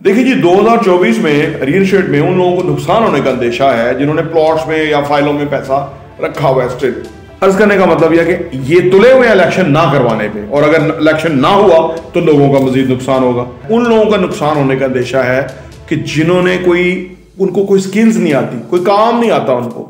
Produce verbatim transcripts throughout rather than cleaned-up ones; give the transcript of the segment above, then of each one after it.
देखिए जी, दो हज़ार चौबीस में रियल एस्टेट में उन लोगों को नुकसान होने का अंदेशा है जिन्होंने प्लॉट्स में या फाइलों में पैसा रखा हुआ है स्टिल। अर्ज करने का मतलब यह है कि ये तुले हुए इलेक्शन ना करवाने पे, और अगर इलेक्शन ना हुआ तो लोगों का मजीद नुकसान होगा। उन लोगों का नुकसान होने का अंदेशा है कि जिन्होंने कोई उनको कोई स्किल्स नहीं आती, कोई काम नहीं आता उनको।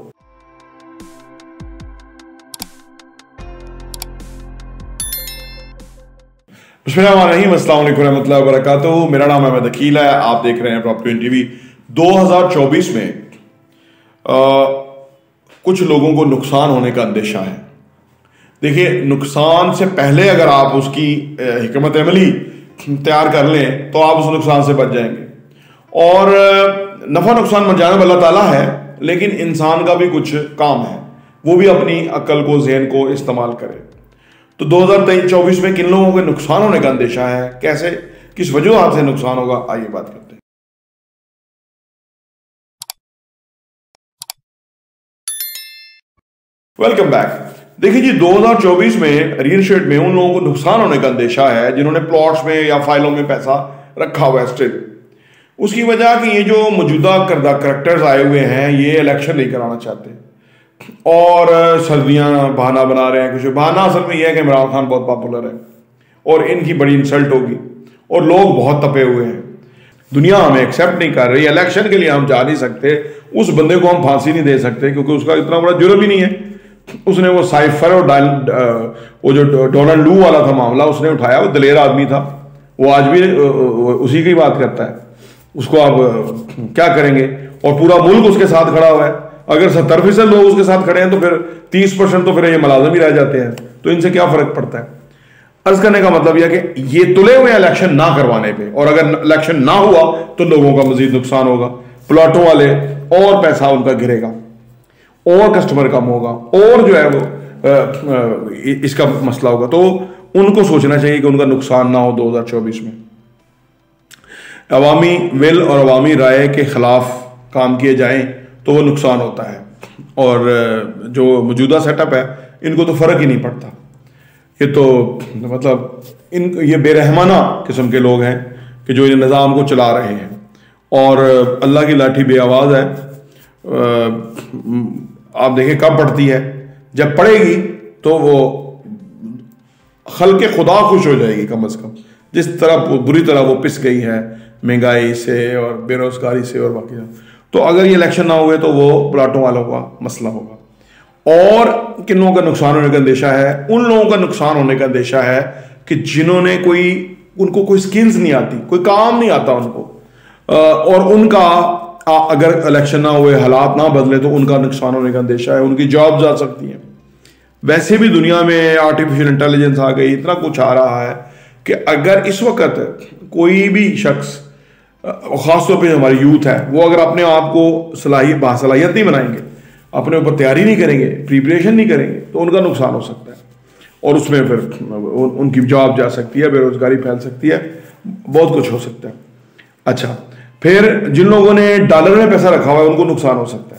बिस्मिल्लाहिर्रहमानिर्रहीम, अस्सलाम वालेकुम रहमतुल्लाहि व बरकातुहू। मेरा नाम अहमद अकील है, आप देख रहे हैं प्रॉपर्टी टीवी। दो हज़ार चौबीस में आ, कुछ लोगों को नुकसान होने का अंदेशा है। देखिए, नुकसान से पहले अगर आप उसकी हिकमत अमली तैयार कर लें तो आप उस नुकसान से बच जाएंगे। और नफ़ा नुकसान मंजाना अल्लाह ताला है, लेकिन इंसान का भी कुछ काम है, वो भी अपनी अक्ल को, ज़हन को इस्तेमाल करे। तो दो हज़ार चौबीस में किन लोगों के नुकसान होने का अंदेशा है, कैसे, किस वजह से नुकसान होगा, आइए बात करते हैं। Welcome back. देखिए जी, दो हज़ार चौबीस में रियल एस्टेट में उन लोगों को नुकसान होने का अंदेशा है जिन्होंने प्लॉट्स में या फाइलों में पैसा रखा हुआ है स्टिल। उसकी वजह कि ये जो मौजूदा करदा करैक्टर्स आए हुए हैं, ये इलेक्शन नहीं कराना चाहते और सर्दियां बहाना बना रहे हैं। कुछ बहाना असल में यह है कि इमरान खान बहुत पॉपुलर है और इनकी बड़ी इंसल्ट होगी और लोग बहुत तपे हुए हैं। दुनिया हमें एक्सेप्ट नहीं कर रही। इलेक्शन के लिए हम जा नहीं सकते, उस बंदे को हम फांसी नहीं दे सकते क्योंकि उसका इतना बड़ा जुर्म ही नहीं है। उसने वो साइफर और वो जो डोनाल्ड लू वाला था मामला उसने उठाया, वो दलेर आदमी था, वो आज भी उसी की बात करता है। उसको आप क्या करेंगे? और पूरा मुल्क उसके साथ खड़ा हुआ है। अगर सत्तर फीसद लोग उसके साथ खड़े हैं तो फिर तीस परसेंट तो फिर ये मुलाजिम ही रह जाते हैं, तो इनसे क्या फर्क पड़ता है? अर्ज करने का मतलब यह कि ये तुले हुए इलेक्शन ना करवाने पे, और अगर इलेक्शन ना हुआ तो लोगों का मजीद नुकसान होगा। प्लॉटों वाले और पैसा उनका गिरेगा और कस्टमर कम होगा और जो है वो आ, आ, इसका मसला होगा। तो उनको सोचना चाहिए कि उनका नुकसान ना हो। दो हज़ार चौबीस में अवामी विल और अवामी राय के खिलाफ काम किए जाएं तो वो नुकसान होता है। और जो मौजूदा सेटअप है इनको तो फ़र्क ही नहीं पड़ता। ये तो मतलब इन ये बेरहमाना किस्म के लोग हैं कि जो ये निज़ाम को चला रहे हैं। और अल्लाह की लाठी बेआवाज़ है। आप देखें कब पड़ती है, जब पड़ेगी तो वो खल्क़े खुदा खुश हो जाएगी कम अज़ कम। जिस तरह बुरी तरह वो पिस गई है महंगाई से और बेरोज़गारी से और बाकी। तो अगर ये इलेक्शन ना हुए तो वो प्लाटों वालों का मसला होगा। और किन लोगों का नुकसान होने का अंदेशा है? उन लोगों का नुकसान होने का अंदेशा है कि जिन्होंने कोई उनको कोई स्किल्स नहीं आती, कोई काम नहीं आता उनको, और उनका अगर इलेक्शन ना हुए, हालात ना बदले तो उनका नुकसान होने का अंदेशा है। उनकी जॉब जा सकती है। वैसे भी दुनिया में आर्टिफिशियल इंटेलिजेंस आ गई, इतना कुछ आ रहा है कि अगर इस वक्त कोई भी शख्स, ख़ासतौर पे हमारी यूथ है, वो अगर अपने आप को सलाही बासलाहियत नहीं बनाएंगे, अपने ऊपर तैयारी नहीं करेंगे, प्रिपरेशन नहीं करेंगे, तो उनका नुकसान हो सकता है। और उसमें फिर उन, उनकी जॉब जा सकती है, बेरोज़गारी फैल सकती है, बहुत कुछ हो सकता है। अच्छा, फिर जिन लोगों ने डॉलर में पैसा रखा हुआ है उनको नुकसान हो सकता है,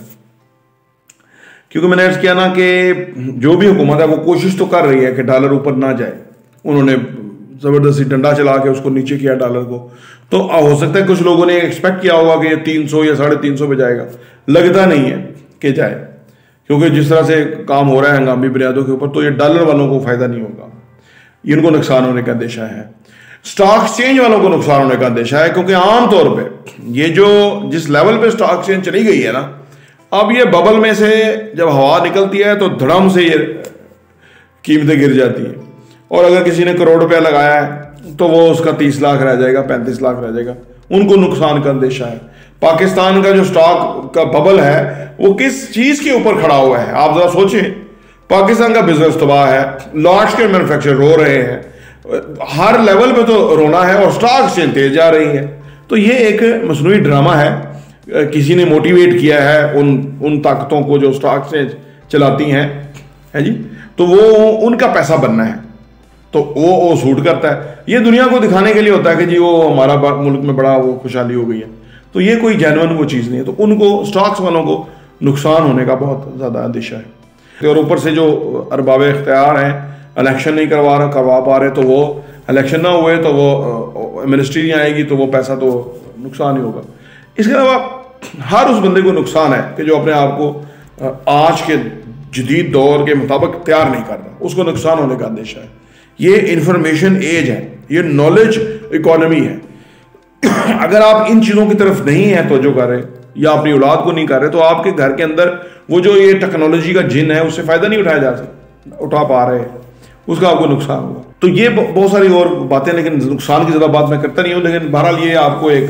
क्योंकि मैंने अर्ज़ किया ना कि जो भी हुकूमत है वो कोशिश तो कर रही है कि डॉलर ऊपर ना जाए। उन्होंने ज़बरदस्ती डंडा चला के उसको नीचे किया डॉलर को। तो हो सकता है कुछ लोगों ने एक्सपेक्ट किया होगा कि ये तीन सौ या साढ़े तीन सौ पे जाएगा, लगता नहीं है कि जाए, क्योंकि जिस तरह से काम हो रहा है हंगामी बुनियादों के ऊपर, तो ये डॉलर वालों को फ़ायदा नहीं होगा। इनको नुकसान होने का अंदेशा है। स्टॉक एक्सचेंज वालों को नुकसान होने का अंदेशा है, क्योंकि आम तौर पर ये जो जिस लेवल पर स्टॉक एक्सचेंज चली गई है ना, अब ये बबल में से जब हवा निकलती है तो धड़म से ये कीमतें गिर जाती हैं। और अगर किसी ने करोड़ रुपया लगाया है तो वो उसका तीस लाख रह जाएगा, पैंतीस लाख रह जाएगा। उनको नुकसान का अंदेशा है। पाकिस्तान का जो स्टॉक का बबल है वो किस चीज़ के ऊपर खड़ा हुआ है, आप ज़रा सोचें। पाकिस्तान का बिजनेस तबाह है, लार्ज स्केल मैन्युफैक्चर रो रहे हैं, हर लेवल पे तो रोना है, और स्टॉक एक्सचेंज तेज जा रही है। तो ये एक मसनूई ड्रामा है, किसी ने मोटिवेट किया है उन उन ताकतों को जो स्टॉक एक्सचेंज चलाती हैं, है जी। तो वो उनका पैसा बनना है, तो वो वो सूट करता है। ये दुनिया को दिखाने के लिए होता है कि जी वो हमारा मुल्क में बड़ा वो खुशहाली हो गई है। तो ये कोई जेन्युइन वो चीज़ नहीं है। तो उनको, स्टॉक्स वालों को नुकसान होने का बहुत ज़्यादा अंदेशा है। और ऊपर से जो अरबाब इख्तियार हैं, इलेक्शन नहीं करवा रहा करवा पा रहे, तो वो इलेक्शन ना हुए तो वो मिनिस्ट्री नहीं आएगी, तो वो पैसा तो नुकसान ही होगा। इसके अलावा हर उस बंदे को नुकसान है कि जो अपने आप को आज के जदीद दौर के मुताबिक तैयार नहीं कर रहा, उसको नुकसान होने का अंदेशा है। ये इंफॉर्मेशन एज है, ये नॉलेज इकोनॉमी है। अगर आप इन चीज़ों की तरफ नहीं है तवज्जो कर रहे या अपनी औलाद को नहीं कर रहे, तो आपके घर के अंदर वो जो ये टेक्नोलॉजी का जिन है उससे फ़ायदा नहीं उठाया जा सकता, उठा पा रहे हैं, उसका आपको नुकसान होगा। तो ये बहुत सारी और बातें, लेकिन नुकसान की ज़्यादा बात मैं करता नहीं हूँ। लेकिन बहरहाल ये आपको एक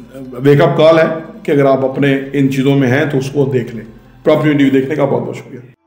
वेकअप कॉल है कि अगर आप अपने इन चीज़ों में हैं तो उसको देख लें। प्रॉपर्टी देखने का बहुत बहुत शुक्रिया।